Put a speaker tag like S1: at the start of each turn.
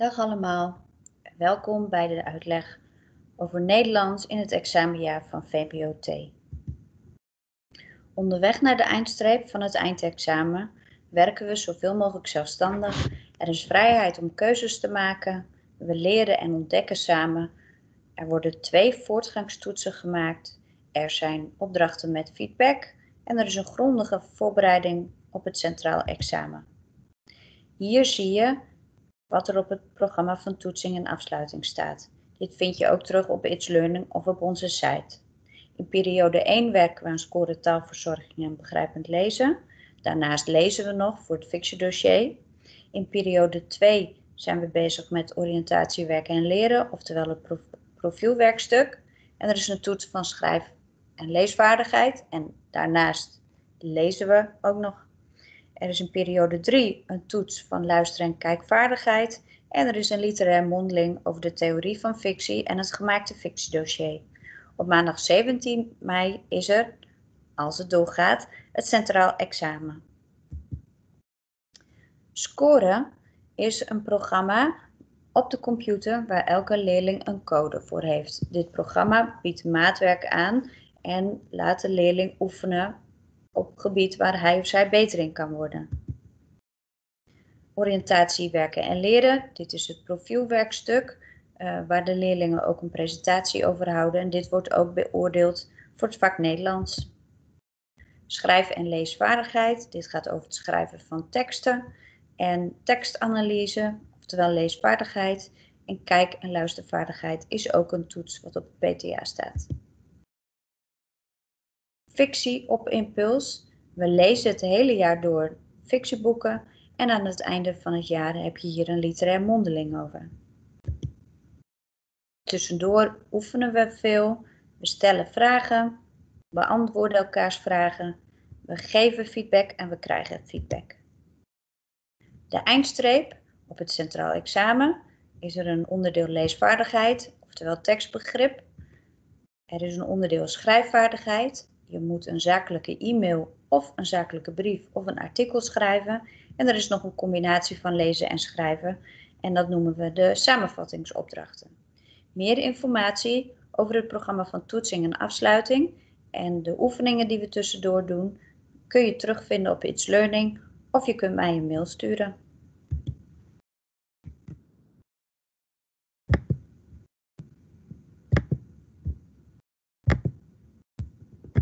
S1: Dag allemaal, welkom bij de uitleg over Nederlands in het examenjaar van VPO-T. Onderweg naar de eindstreep van het eindexamen werken we zoveel mogelijk zelfstandig. Er is vrijheid om keuzes te maken, we leren en ontdekken samen. Er worden 2 voortgangstoetsen gemaakt, er zijn opdrachten met feedback en er is een grondige voorbereiding op het centraal examen. Hier zie je wat er op het programma van toetsing en afsluiting staat. Dit vind je ook terug op It's Learning of op onze site. In periode 1 werken we aan score taalverzorging en begrijpend lezen. Daarnaast lezen we nog voor het fictiedossier. In periode 2 zijn we bezig met oriëntatie werken en leren, oftewel het profielwerkstuk. En er is een toets van schrijf- en leesvaardigheid en daarnaast lezen we ook nog. Er is in periode 3 een toets van luister- en kijkvaardigheid en er is een literair mondeling over de theorie van fictie en het gemaakte fictiedossier. Op maandag 17 mei is er, als het doorgaat, het centraal examen. Scoren is een programma op de computer waar elke leerling een code voor heeft. Dit programma biedt maatwerk aan en laat de leerling oefenen op het gebied waar hij of zij beter in kan worden. Oriëntatie werken en leren. Dit is het profielwerkstuk waar de leerlingen ook een presentatie over houden. En dit wordt ook beoordeeld voor het vak Nederlands. Schrijf- en leesvaardigheid. Dit gaat over het schrijven van teksten en tekstanalyse, oftewel leesvaardigheid. En kijk- en luistervaardigheid is ook een toets wat op het PTA staat. Fictie op impuls. We lezen het hele jaar door fictieboeken en aan het einde van het jaar heb je hier een literair mondeling over. Tussendoor oefenen we veel, we stellen vragen, beantwoorden elkaars vragen, we geven feedback en we krijgen feedback. De eindstreep op het centraal examen is er een onderdeel leesvaardigheid, oftewel tekstbegrip. Er is een onderdeel schrijfvaardigheid. Je moet een zakelijke e-mail of een zakelijke brief of een artikel schrijven. En er is nog een combinatie van lezen en schrijven. En dat noemen we de samenvattingsopdrachten. Meer informatie over het programma van toetsing en afsluiting en de oefeningen die we tussendoor doen kun je terugvinden op It's Learning of je kunt mij een mail sturen.